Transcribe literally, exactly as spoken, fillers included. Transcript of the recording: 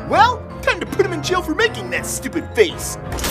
Well, time to put him in jail for making that stupid face.